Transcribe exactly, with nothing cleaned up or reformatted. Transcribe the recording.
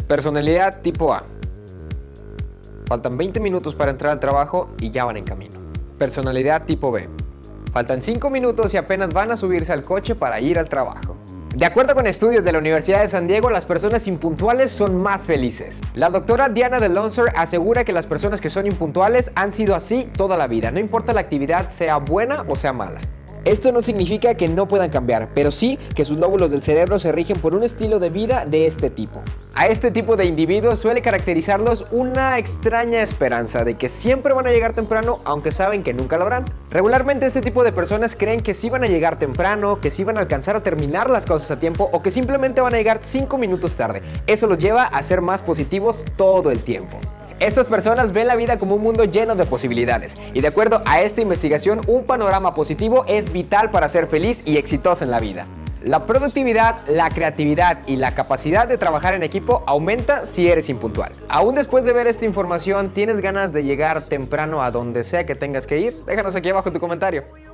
Personalidad tipo A. Faltan veinte minutos para entrar al trabajo y ya van en camino. Personalidad tipo B. Faltan cinco minutos y apenas van a subirse al coche para ir al trabajo. De acuerdo con estudios de la Universidad de San Diego, las personas impuntuales son más felices. La doctora Diana DeLonsor asegura que las personas que son impuntuales han sido así toda la vida, no importa la actividad sea buena o sea mala. Esto no significa que no puedan cambiar, pero sí que sus lóbulos del cerebro se rigen por un estilo de vida de este tipo. A este tipo de individuos suele caracterizarlos una extraña esperanza de que siempre van a llegar temprano, aunque saben que nunca lo harán. Regularmente este tipo de personas creen que sí van a llegar temprano, que sí van a alcanzar a terminar las cosas a tiempo o que simplemente van a llegar cinco minutos tarde. Eso los lleva a ser más positivos todo el tiempo. Estas personas ven la vida como un mundo lleno de posibilidades y de acuerdo a esta investigación, un panorama positivo es vital para ser feliz y exitoso en la vida. La productividad, la creatividad y la capacidad de trabajar en equipo aumenta si eres impuntual. Aún después de ver esta información, ¿tienes ganas de llegar temprano a donde sea que tengas que ir? Déjanos aquí abajo tu comentario.